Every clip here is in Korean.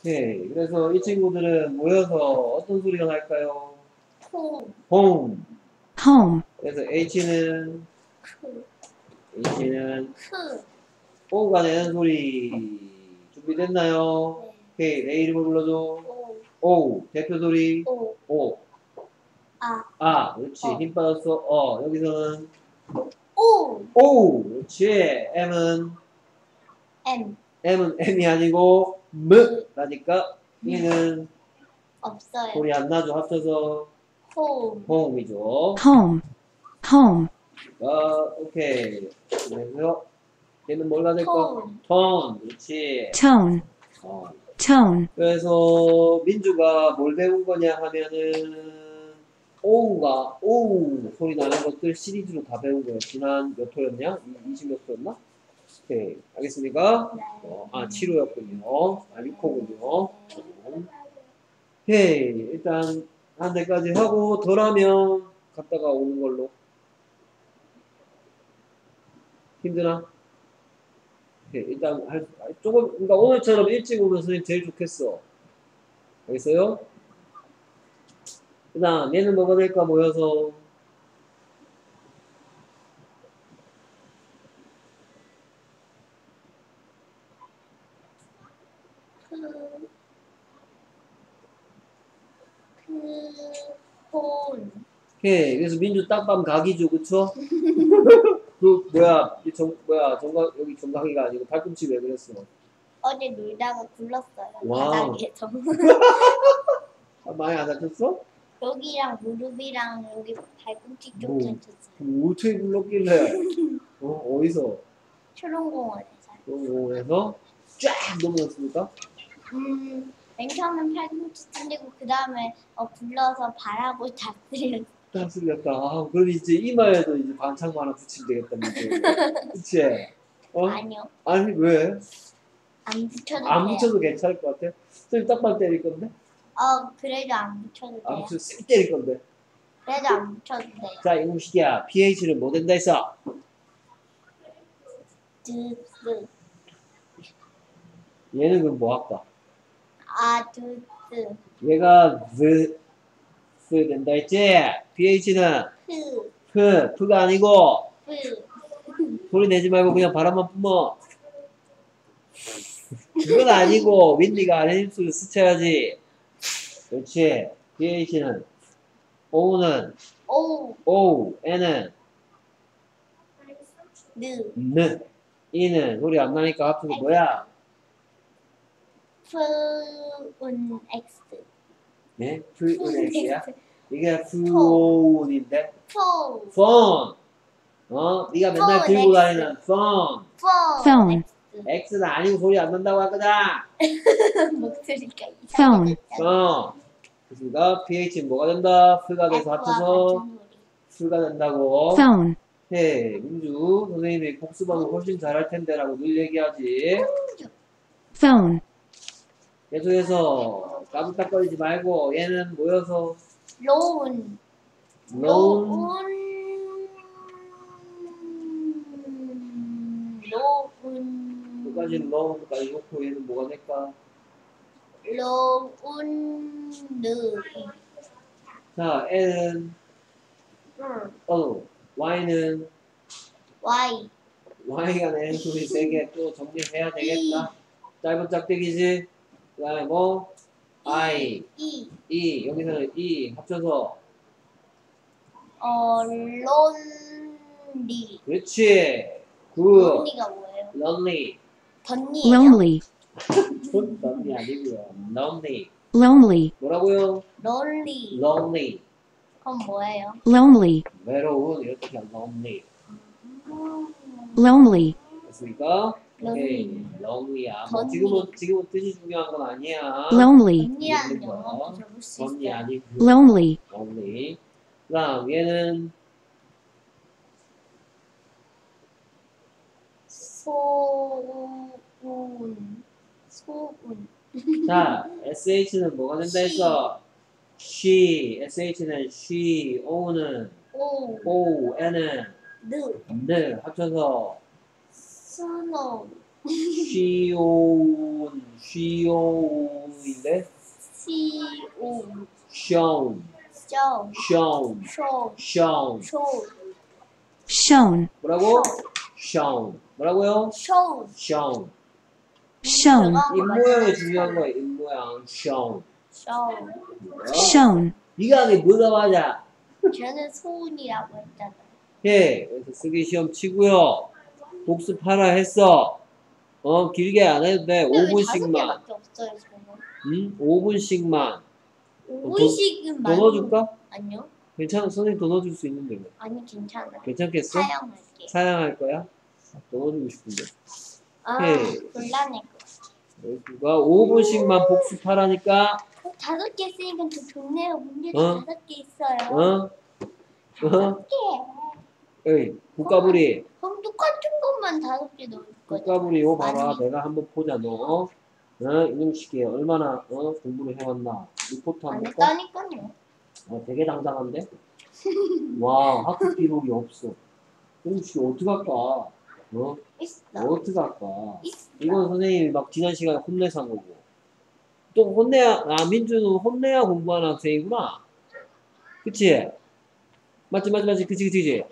오케이. 그래서 이 친구들은 모여서 어떤 소리가 날까요? 홈, home. home, 그래서 H는 크, 크. O가 내는 소리 준비됐나요? 네, 오케이. 내 이름을 불러줘. 오, O. 대표 소리. 오, O. 아, 그렇지. 어. 힘 빠졌어. 여기서는 오, O. 그렇지. M은 M, M이 아니고 M라니까 E는 없어요. 소리 안 나죠. 합쳐서 홈, home이죠. home, home, 오케이. 그래서 얘는 뭐가 될까? 톤, 톤. 그렇지. tone, 어. tone, 그래서 민주가 뭘 배운 거냐 하면은 오우가 오우 소리 나는 것들 시리즈로 다 배운 거예요. 지난 몇 호였냐? 20몇 호였나? 오케이. 알겠습니까? 네. 7호였군요. 6호군요. 오케이. 일단 한 대까지 하고 덜하면 갔다가 오는 걸로. 힘드나? 오케이. 일단 조금 그러니까 오늘처럼 일찍 오면 선생님 제일 좋겠어. 알겠어요? 그 다음 얘는 뭐가 될까 모여서 폰, 오케이. 그래서 민주 딱밤 각이죠. 그쵸? 정각 여기 정각이가 아니고 팔꿈치 왜 그랬어? 어제 놀다가 굴렀어요. 와우. 바닥에서. 많이 안 다쳤어? 여기랑 무릎이랑 여기 발꿈치 쪽 뭐. 다쳤어요. 어떻게 불렀길래? 어디서? 초롱공원에서. 공원에서 쫙 넘어졌습니까? 맨 처음엔 팔꿈치 찔리고 그 다음에 굴러서 발하고 다 쓸렸어요. 딱 쓸렸다. 그럼 이제 이마에도 이제 반창고 하나 붙이면 되겠다. 민주. 그치? 아니요. 아니 왜? 안 붙여도 안 돼요. 붙여도 괜찮을 것 같아? 선생님 딱밤 때릴 건데? 그래도 안 붙여도 돼요. 안 붙여도 쌩 때릴 건데? 그래도 안 붙여도 돼요. 자, 이놈식이야. pH는 뭐 된다 했어? 드스, 얘는 그럼 뭐 할까? 드스, 얘가 된다 했지? pH는 F가 아니고 프, 소리 내지 말고 그냥 바람만 뿜어. 그건 아니고 윈디가 아래 입술을 스쳐야지. 그렇지. pH는 O는 O, N은 N, E는 소리 안 나니까 합쳐서 뭐야? X, 네? X야? 이게 폰인데? 폰, 폰. 네가 맨날 폰, 들고 X. 다니는 폰. phone, X는 아니고 소리 안 난다고 할 거다. 목소리가 phone, 폰. 그러니까 pH는 뭐가 된다? F가 돼서 합쳐서 F가 된다고. phone, 해. 민주 선생님이 복습하면 훨씬 잘할 텐데 라고 늘 얘기하지. phone, 계속해서 까불딱거리지 말고 얘는 모여서 로운, 끝까지 넣어까지 놓고 얘는 뭐가 될까? 로운드, 자, N은 Y는 Y, Y가 내는 소리 3개 또 정리해야 되겠다. 짧은 짝대기지. 그 다음에 뭐 I, E 여기서는 E 합쳐서 론리. 그렇지. 굿. 론리가 뭐예요? Lonely. 던니예요? lonely, lonely 아니고요. Lonely. lonely, 뭐라고요? 론리. Lonely. 그럼 뭐예요? lonely, 외로운 이렇게 lonely. lonely, 됐습니까? 오케이. lonely. lonely야. 던니. 지금은 뜻이 중요한 건 아니야. lonely, 던니라는 있는 영어도 거. 적을 수 던니 있어요. 아니고 lonely, lonely. 그다음 얘는 소운. 자 sh는 뭐가 된다 했어? sh는 she, o는 오, o, n은 느, n 합쳐서 스노우. 쉬온인데 C-O shown, show shown, show shown. show shown, 뭐라고? shown. 뭐라고요? show shown. shown, 입 모양이 중요한 거야. 입 모양. shown. show shown, 네가 하는 게 뭐가 맞아? 저는 소은이라고 했잖아요. 예. 그래서 쓰기 시험 치고요. 복습하라 했어. 길게 안 해도 돼. 근데 왜 5분씩만. 5개밖에 없어요, 저는? 5분씩만. 5분씩은 더 넣어줄까? 아니요. 괜찮아. 선생님 더 넣어줄 수 있는데. 뭐. 아니, 괜찮아요. 괜찮겠어? 사용할게. 사양할 거야? 더 넣어주고 싶은데. 아, 오케이. 곤란해. 여기가 5분씩만 복습하라니까. 5개 쓰니까 더 좋네요. 문제도 어? 5개 있어요. 어? 5개. 에이, 국가부리. 그럼 똑같은 것만 5개 넣을 거죠. 국가부리 이거 봐라. 아니. 내가 한번 보자 너. 이놈식이 얼마나 공부를 해왔나. 리포트 안 한번 볼까? 했다니까요. 되게 당당한데? 와, 학습 기록이 없어. 이놈식 어떡할까? 있어. 어떡할까? 있어. 이건 선생님이 막 지난 시간에 혼내서 한 거고. 또 혼내야, 민주는 혼내야 공부하는 학생이구나. 그치? 맞지? 그치?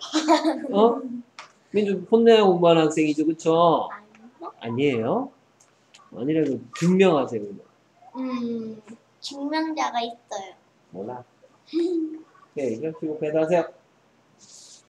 민주 혼내야 공부하는 학생이죠, 그쵸? 아니에요? 아니라고 증명하세요, 그냥. 증명자가 있어요. 몰라. 네, 이렇게 배달하세요.